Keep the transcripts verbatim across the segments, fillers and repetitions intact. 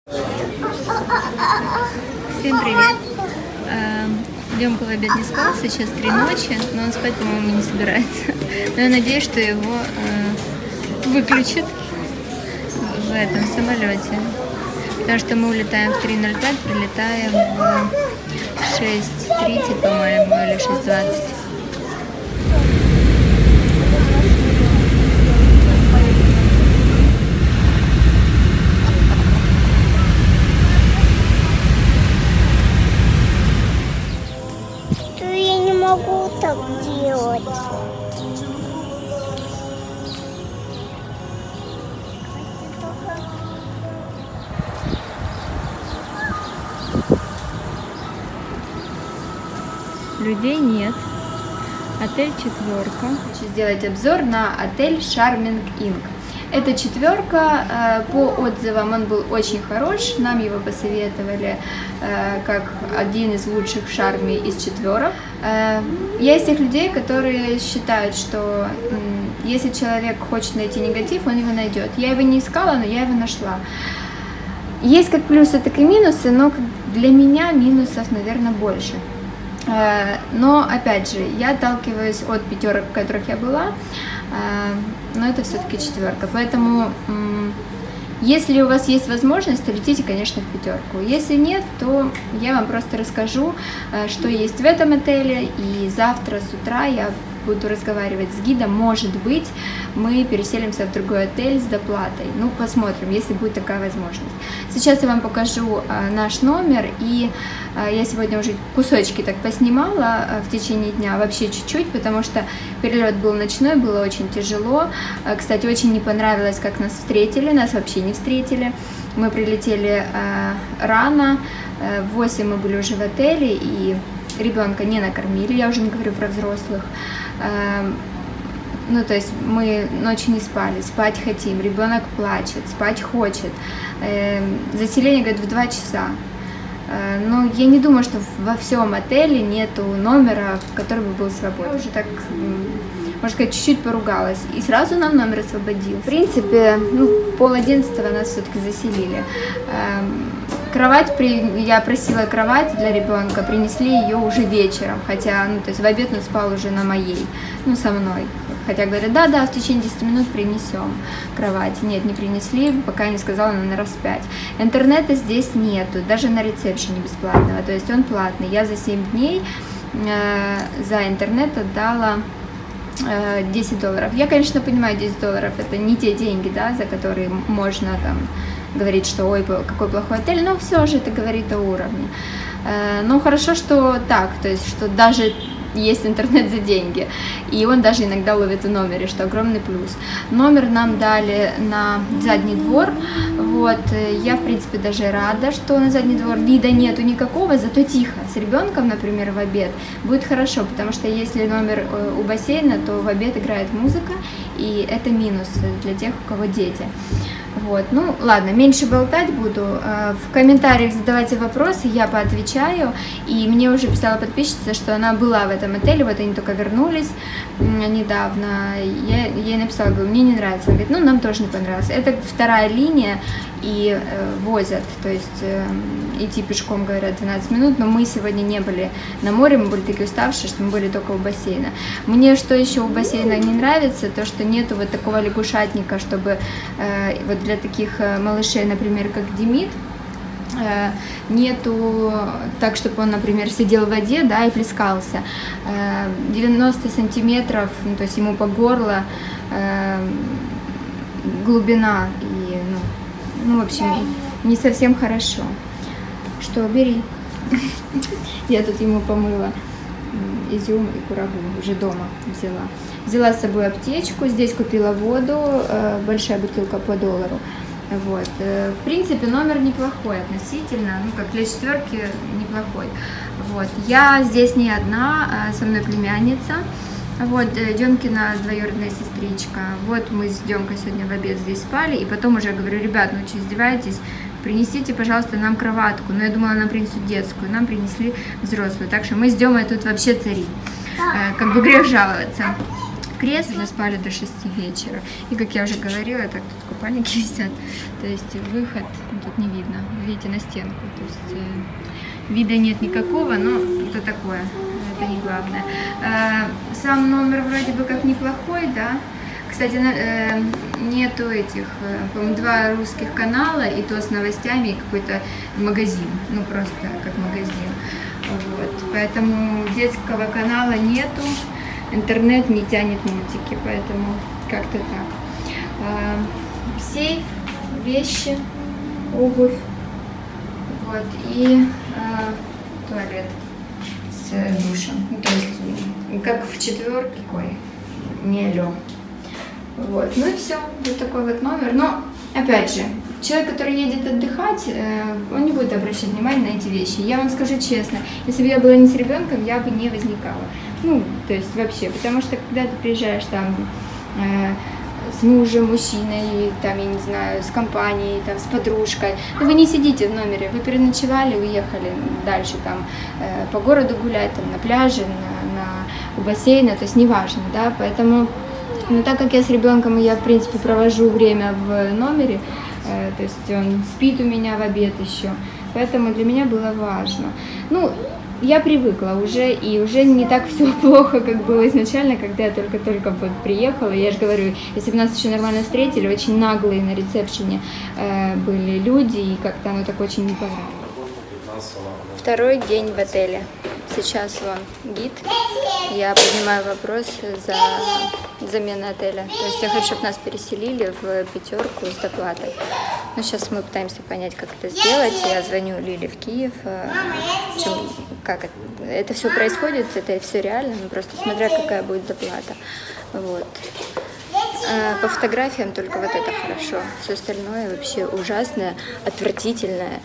Всем привет! Демка в обед не спал, сейчас три ночи, но он спать, по-моему, не собирается. Но я надеюсь, что его э, выключат в этом самолете. Потому что мы улетаем в три ноль пять, прилетаем в шесть тридцать, по-моему, или шесть двадцать. Я не могу так делать. Людей нет. Отель четверка. Хочу сделать обзор на отель Charming Inn. Это четверка, по отзывам он был очень хорош, нам его посоветовали как один из лучших в Шарме из четверок. Я из тех людей, которые считают, что если человек хочет найти негатив, он его найдет. Я его не искала, но я его нашла. Есть как плюсы, так и минусы, но для меня минусов, наверное, больше. Но, опять же, я отталкиваюсь от пятерок, в которых я была, но это все-таки четверка. Поэтому, если у вас есть возможность, то летите, конечно, в пятерку. Если нет, то я вам просто расскажу, что есть в этом отеле, и завтра с утра я буду разговаривать с гидом. Может быть, мы переселимся в другой отель с доплатой. Ну, посмотрим, если будет такая возможность. Сейчас я вам покажу а, наш номер, и а, я сегодня уже кусочки так поснимала а, в течение дня, вообще чуть-чуть, потому что перелет был ночной, было очень тяжело. А, кстати, очень не понравилось, как нас встретили, нас вообще не встретили. Мы прилетели а, рано, а, в восемь мы были уже в отеле, и ребенка не накормили, я уже не говорю про взрослых. Ну, то есть мы ночью не спали, спать хотим, ребенок плачет, спать хочет. Заселение, говорит, в два часа. Но я не думаю, что во всем отеле нету номера, который бы был свободен. Я уже так, можно сказать, чуть-чуть поругалась. И сразу нам номер освободил. В принципе, ну, пол одиннадцатого нас все-таки заселили. Кровать, при... я просила кровать для ребенка, принесли ее уже вечером, хотя, ну, то есть в обед он спал уже на моей, ну, со мной. Хотя говорят, да-да, в течение десяти минут принесем кровать. Нет, не принесли, пока я не сказала, на раз пять. Интернета здесь нету, даже на ресепшене бесплатного, то есть он платный. Я за семь дней э, за интернет отдала э, десять долларов. Я, конечно, понимаю, десять долларов это не те деньги, да, за которые можно там говорить, что ой, какой плохой отель, но все же это говорит о уровне. Э, но хорошо, что так, то есть, что даже есть интернет за деньги, и он даже иногда ловит в номере, что огромный плюс. Номер нам дали на задний двор, вот, я, в принципе, даже рада, что на задний двор вида нету никакого, зато тихо. С ребенком, например, в обед будет хорошо, потому что если номер у бассейна, то в обед играет музыка, и это минус для тех, у кого дети. Вот, ну ладно, меньше болтать буду. В комментариях задавайте вопросы, я поотвечаю. И мне уже писала подписчица, что она была в этом отеле, вот они только вернулись недавно. Я ей написала, говорю, мне не нравится. Она говорит, ну нам тоже не понравилось. Это вторая линия, и э, возят, то есть э, идти пешком, говорят, двенадцать минут, но мы сегодня не были на море, мы были такие уставшие, что мы были только у бассейна. Мне что еще у бассейна не нравится, то что нету вот такого лягушатника, чтобы э, вот для таких э, малышей, например, как Демид, э, нету так, чтобы он, например, сидел в воде, да, и плескался. Э, девяносто сантиметров, ну, то есть ему по горло э, глубина, и, ну, ну, в общем, не совсем хорошо. Что, бери. Я тут ему помыла изюм и курагу, уже дома взяла. Взяла с собой аптечку, здесь купила воду, большая бутылка по доллару. Вот. В принципе, номер неплохой относительно, ну, как для четверки неплохой. Вот. Я здесь не одна, со мной племянница. Вот, Демкина двоюродная сестричка. Вот мы с Демкой сегодня в обед здесь спали, и потом уже говорю, ребят, ну что, издеваетесь? Принесите, пожалуйста, нам кроватку. Но я думала, нам принесут детскую, нам принесли взрослую. Так что мы с Демой тут вообще цари. Как бы грех жаловаться. кресле, спали до шести вечера. И, как я уже говорила, так тут купальники висят. То есть выход ну, тут не видно. Видите, на стенку. То есть э, вида нет никакого, но это такое. Это не главное. Э, сам номер вроде бы как неплохой, да. Кстати, э, нету этих, э, по-моему, два русских канала, и то с новостями, и какой-то магазин. Ну, просто как магазин. Вот. Поэтому детского канала нету. Интернет не тянет мультики, поэтому как-то так. А, сейф, вещи, обувь, вот, и а, туалет с душем. Ну, то есть, как в четверке, ой, не лё. Вот, ну и все, вот такой вот номер. Но, опять же, человек, который едет отдыхать, он не будет обращать внимание на эти вещи. Я вам скажу честно, если бы я была не с ребенком, я бы не возникала. Ну, то есть вообще, потому что когда ты приезжаешь там э, с мужем, мужчиной, там, я не знаю, с компанией, там, с подружкой, ну, вы не сидите в номере, вы переночевали, уехали дальше там э, по городу гулять, там, на пляже, на, на, у бассейна, то есть неважно, да, поэтому, ну, так как я с ребенком, я, в принципе, провожу время в номере, э, то есть он спит у меня в обед еще, поэтому для меня было важно. Ну, я привыкла уже, и уже не так все плохо, как было изначально, когда я только-только вот приехала. Я же говорю, если бы нас еще нормально встретили, очень наглые на ресепшене э, были люди, и как-то оно так очень не понравилось. Второй день в отеле. Сейчас вон гид. Я поднимаю вопрос за замену отеля. То есть я хочу, чтобы нас переселили в пятерку с доплатой. Но сейчас мы пытаемся понять, как это сделать. Я звоню Лиле в Киев. Чем, как это, это все происходит, это все реально, но просто смотря какая будет доплата. Вот. По фотографиям только вот это хорошо. Все остальное вообще ужасное, отвратительное.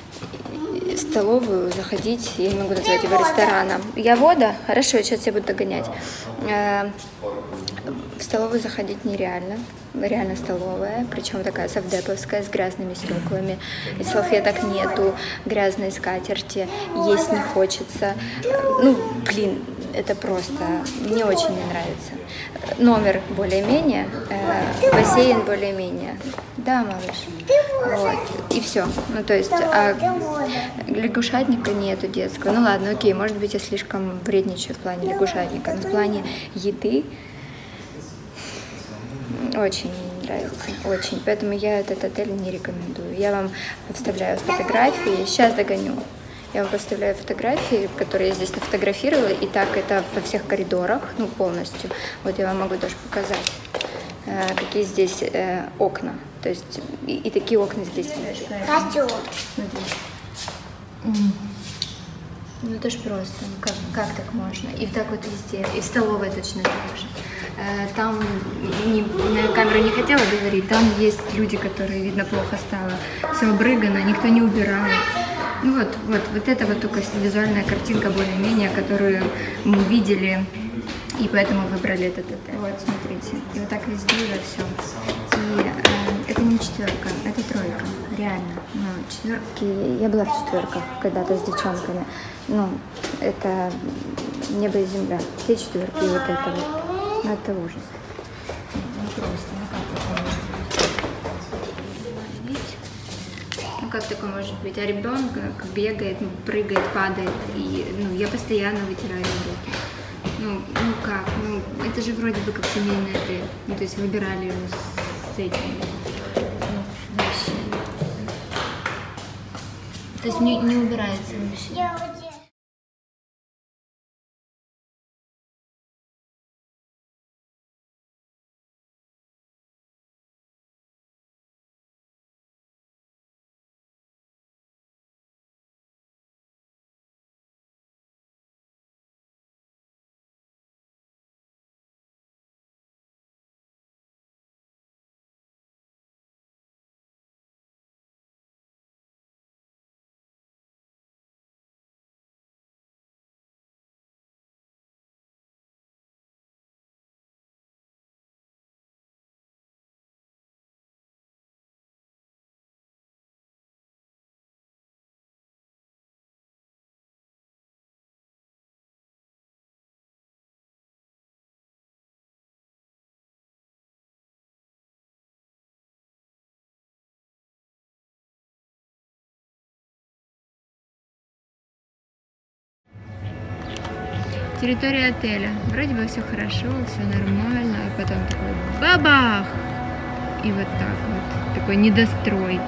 В столовую заходить, я не могу назвать его рестораном. Я вода? Хорошо, сейчас я буду догонять. В столовую заходить нереально. Реально столовая, причем такая совдеповская, с грязными стеклами. И салфеток нету, грязной скатерти, есть не хочется. Ну, блин, это просто, мне очень не нравится. Номер более-менее, э, бассейн более-менее. Да, малыш. Вот. И все. Ну, то есть, а лягушатника нету детского. Ну, ладно, окей, может быть, я слишком вредничаю в плане лягушатника. Но в плане еды очень мне не нравится. Очень. Поэтому я этот отель не рекомендую. Я вам вставляю фотографии. Сейчас догоню. Я вам поставляю фотографии, которые я здесь нафотографировала, и так это во всех коридорах, ну, полностью. Вот я вам могу даже показать, э, какие здесь э, окна. То есть, и, и такие окна здесь есть. Хочу. Смотри. Ну, это ж просто, ну, как, как так можно? И так вот везде, и в столовой точно так же. Э, там, не, на камеру не хотела говорить, там есть люди, которые, видно, плохо стало. Все обрыгано, никто не убирает. Ну вот, вот, вот это вот только визуальная картинка более-менее, которую мы видели, и поэтому выбрали этот отель. Вот, смотрите, и вот так везде уже все. И э, это не четверка, это тройка, реально. Ну, четверки, я была в четверках когда-то с девчонками. Ну, это небо и земля. Те четверки и вот это вот. Ну, это ужас. Ну, просто, ну как такое может быть? Ну, как такое может быть? А ребенок бегает, ну, прыгает, падает, и, ну, я постоянно вытираю руки. Ну, ну как? Ну, это же вроде бы как семейный отель. Ну, то есть выбирали его с этим. Ну, вообще. То есть не, не убирается вообще. Территория отеля. Вроде бы все хорошо, все нормально, а потом такой бабах! И вот так вот, такой недострой.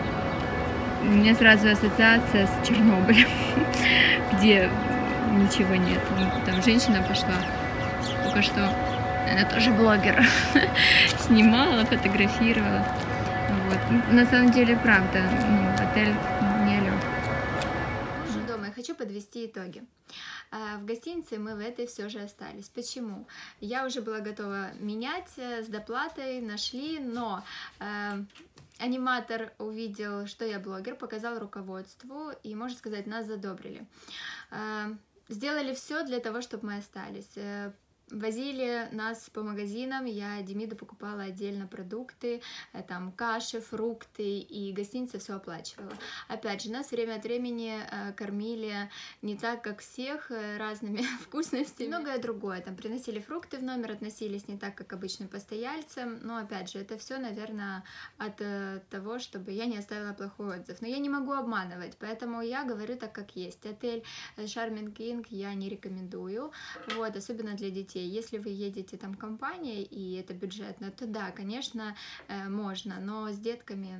У меня сразу ассоциация с Чернобылем, где ничего нет. Там женщина пошла, только что она тоже блогер, снимала, фотографировала. Вот. На самом деле, правда, ну, отель не лег. Уже дома я хочу подвести итоги. В гостинице мы в этой все же остались. Почему? Я уже была готова менять с доплатой, нашли, но э, аниматор увидел, что я блогер, показал руководству, и, можно сказать, нас задобрили. Э, сделали все для того, чтобы мы остались. Возили нас по магазинам, я Демиду покупала отдельно продукты, там каши, фрукты, и гостиница все оплачивала. Опять же, нас время от времени кормили не так, как всех, разными вкусностями, многое другое. Там приносили фрукты в номер, относились не так, как обычным постояльцам, но опять же, это все, наверное, от того, чтобы я не оставила плохой отзыв. Но я не могу обманывать, поэтому я говорю так, как есть. Отель Charming King я не рекомендую, вот, особенно для детей. Если вы едете там компанией и это бюджетно, то да, конечно, можно, но с детками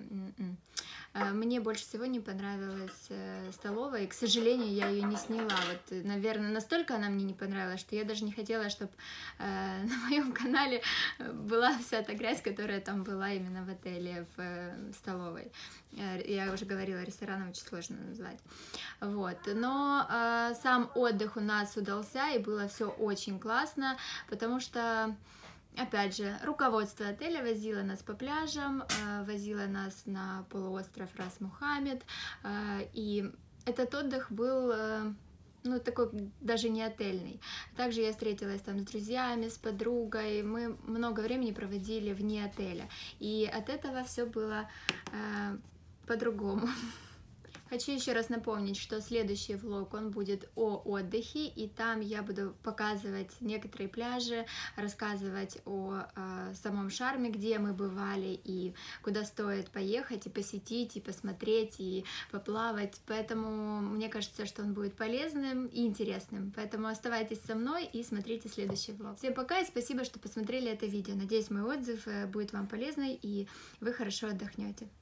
мне больше всего не понравилась столовая, и, к сожалению, я ее не сняла. Вот, наверное, настолько она мне не понравилась, что я даже не хотела, чтобы на моем канале была вся та грязь, которая там была именно в отеле, в столовой. Я уже говорила, рестораном очень сложно назвать. Вот. Но э, сам отдых у нас удался, и было все очень классно, потому что, опять же, руководство отеля возило нас по пляжам, э, возило нас на полуостров Рас-Мухаммед, э, и этот отдых был... Э, ну, такой даже не отельный. Также я встретилась там с друзьями, с подругой, мы много времени проводили вне отеля, и от этого все было э, по-другому. Хочу еще раз напомнить, что следующий влог, он будет о отдыхе, и там я буду показывать некоторые пляжи, рассказывать о э, самом Шарме, где мы бывали, и куда стоит поехать, и посетить, и посмотреть, и поплавать. Поэтому мне кажется, что он будет полезным и интересным. Поэтому оставайтесь со мной и смотрите следующий влог. Всем пока и спасибо, что посмотрели это видео. Надеюсь, мой отзыв будет вам полезный, и вы хорошо отдохнете.